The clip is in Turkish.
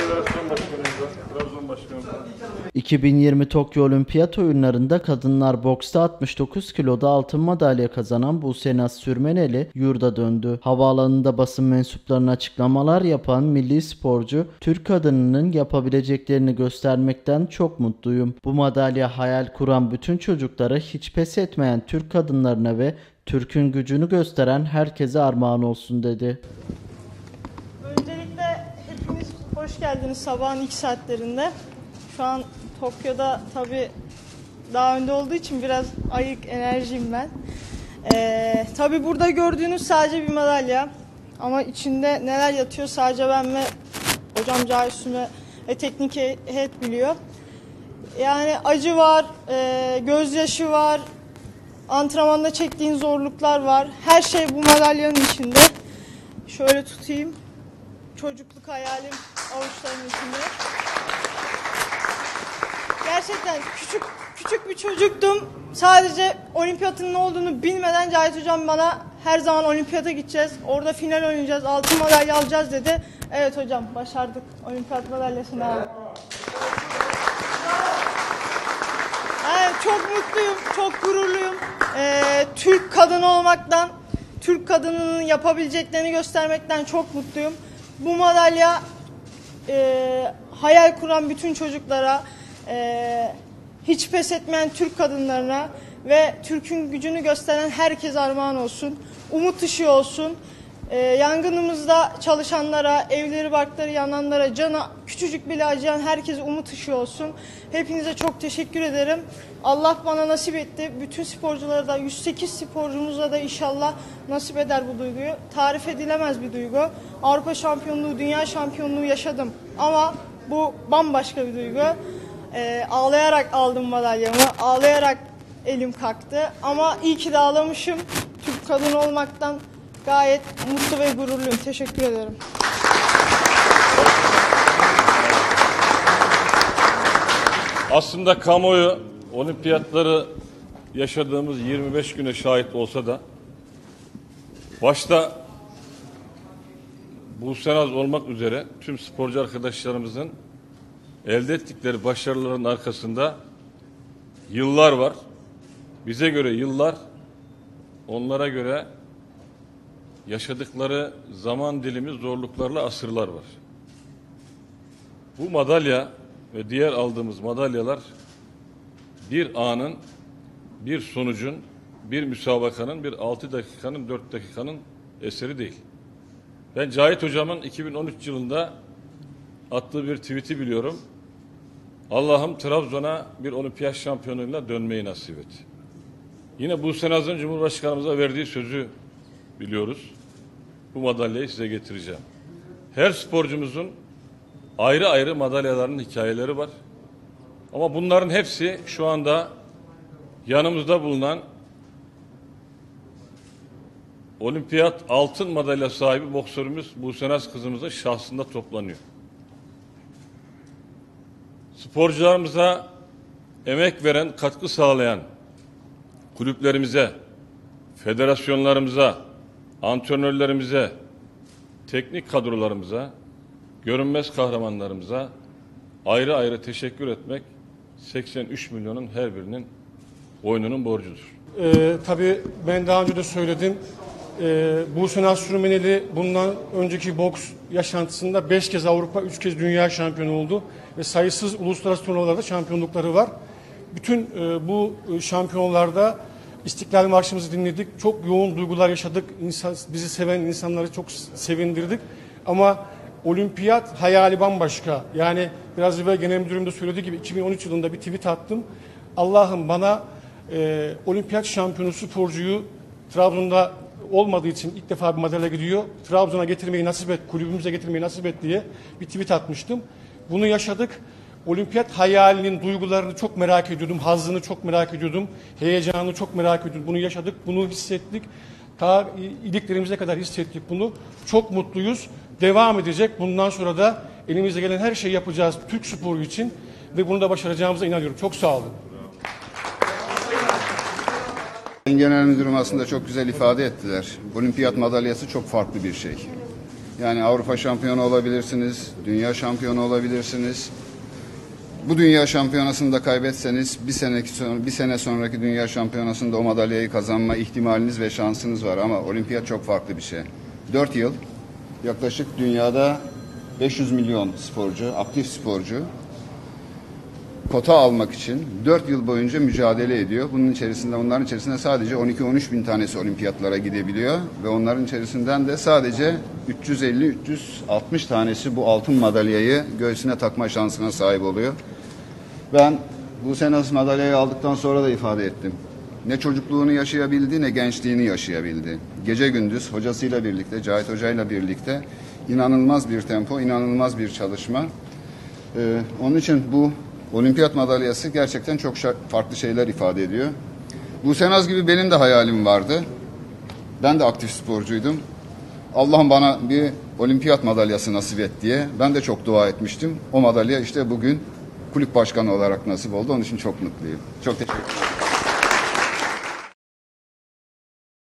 Federasyon Başkanımıza, Trabzon Başkanımıza. 2020 Tokyo Olimpiyat Oyunları'nda kadınlar boksta 69 kiloda altın madalya kazanan Buse Naz Sürmeneli yurda döndü. Havaalanında basın mensuplarına açıklamalar yapan milli sporcu, Türk kadınının yapabileceklerini göstermekten çok mutluyum. Bu madalya hayal kuran bütün çocuklara, hiç pes etmeyen Türk kadınlarına ve Türk'ün gücünü gösteren herkese armağan olsun dedi. Öncelikle hepiniz hoş geldiniz sabahın ilk saatlerinde. Şu an Tokyo'da tabii daha önde olduğu için biraz ayık, enerjiyim ben. Tabii burada gördüğünüz sadece bir madalya. Ama içinde neler yatıyor sadece ben ve hocam Cahit Süme ve teknik heyet biliyor. Yani acı var, gözyaşı var, antrenmanda çektiğin zorluklar var. Her şey bu madalyanın içinde. Şöyle tutayım. Çocukluk hayalim avuçlarımın içinde. Gerçekten küçük bir çocuktum. Sadece olimpiyatın ne olduğunu bilmeden Cahit Hocam bana her zaman olimpiyata gideceğiz. Orada final oynayacağız. Altın madalya alacağız dedi. Evet hocam, başardık. Olimpiyat madalyasını aldık. Yani çok mutluyum, çok gururluyum. Türk kadını olmaktan, Türk kadınının yapabileceklerini göstermekten çok mutluyum. Bu madalya hayal kuran bütün çocuklara, hiç pes etmeyen Türk kadınlarına ve Türk'ün gücünü gösteren herkese armağan olsun. Umut ışığı olsun. Yangınımızda çalışanlara, evleri barkları yananlara, cana küçücük bile acıyan herkese umut ışığı olsun. Hepinize çok teşekkür ederim. Allah bana nasip etti. Bütün sporculara da, 108 sporcumuza da inşallah nasip eder bu duyguyu. Tarif edilemez bir duygu. Avrupa şampiyonluğu, dünya şampiyonluğu yaşadım. Ama bu bambaşka bir duygu. Ağlayarak aldım madalyamı. Ağlayarak elim kalktı. Ama iyi ki de ağlamışım. Türk kadın olmaktan gayet mutlu ve gururluyum. Teşekkür ederim. Aslında kamuoyu olimpiyatları yaşadığımız 25 güne şahit olsa da başta Buse Naz olmak üzere tüm sporcu arkadaşlarımızın elde ettikleri başarıların arkasında yıllar var. Bize göre yıllar, onlara göre yaşadıkları zaman dilimi, zorluklarla asırlar var. Bu madalya ve diğer aldığımız madalyalar bir anın, bir sonucun, bir müsabakanın, bir 6 dakikanın, 4 dakikanın eseri değil. Ben Cahit Hocam'ın 2013 yılında attığı bir tweet'i biliyorum. Allah'ım Trabzon'a bir olimpiyat şampiyonluğuyla dönmeyi nasip et. Yine Buse Naz'ın Cumhurbaşkanımıza verdiği sözü biliyoruz. Bu madalyayı size getireceğim. Her sporcumuzun ayrı ayrı madalyaların hikayeleri var. Ama bunların hepsi şu anda yanımızda bulunan olimpiyat altın madalya sahibi boksörümüz Buse Naz kızımızın şahsında toplanıyor. Sporcularımıza emek veren, katkı sağlayan kulüplerimize, federasyonlarımıza, antrenörlerimize, teknik kadrolarımıza, görünmez kahramanlarımıza ayrı ayrı teşekkür etmek 83 milyonun her birinin boynunun borcudur. Tabii ben daha önce de söyledim. Buse Naz Sürmeneli bundan önceki boks yaşantısında 5 kez Avrupa, 3 kez dünya şampiyonu oldu. Ve sayısız uluslararası turnuvalarda şampiyonlukları var. Bütün bu şampiyonlarda İstiklal Marşımızı dinledik. Çok yoğun duygular yaşadık. Bizi seven insanları çok sevindirdik. Ama olimpiyat hayali bambaşka. Yani biraz evvel genel müdürüm de söylediği gibi 2013 yılında bir tweet attım. Allah'ım bana olimpiyat şampiyonu sporcuyu Trabzon'da olmadığı için ilk defa bir madalya gidiyor. Trabzon'a getirmeyi nasip et, kulübümüze getirmeyi nasip et diye bir tweet atmıştım. Bunu yaşadık. Olimpiyat hayalinin duygularını çok merak ediyordum. Hazzını çok merak ediyordum. Heyecanını çok merak ediyordum. Bunu yaşadık, bunu hissettik. Ta iliklerimize kadar hissettik bunu. Çok mutluyuz. Devam edecek. Bundan sonra da elimizde gelen her şeyi yapacağız Türk sporu için. Ve bunu da başaracağımıza inanıyorum. Çok sağ olun. Genel müdürüm aslında çok güzel ifade ettiler. Olimpiyat madalyası çok farklı bir şey. Yani Avrupa şampiyonu olabilirsiniz, dünya şampiyonu olabilirsiniz. Bu dünya şampiyonasını da kaybetseniz bir sene sonraki dünya şampiyonasında o madalyayı kazanma ihtimaliniz ve şansınız var. Ama olimpiyat çok farklı bir şey. 4 yıl yaklaşık dünyada 500 milyon sporcu, aktif sporcu kota almak için 4 yıl boyunca mücadele ediyor. Onların içerisinde sadece 12-13 bin tanesi olimpiyatlara gidebiliyor ve onların içerisinden de sadece 350-360 tanesi bu altın madalyayı göğsüne takma şansına sahip oluyor. Ben bu sene madalyayı aldıktan sonra da ifade ettim. Ne çocukluğunu yaşayabildi ne gençliğini yaşayabildi. Gece gündüz hocasıyla birlikte, Cahit Hoca'yla birlikte inanılmaz bir tempo, inanılmaz bir çalışma. Onun için bu olimpiyat madalyası gerçekten çok farklı şeyler ifade ediyor. Buse Naz gibi benim de hayalim vardı. Ben de aktif sporcuydum. Allah'ım bana bir olimpiyat madalyası nasip et diye. Ben de çok dua etmiştim. O madalya işte bugün kulüp başkanı olarak nasip oldu. Onun için çok mutluyum. Çok teşekkür ederim.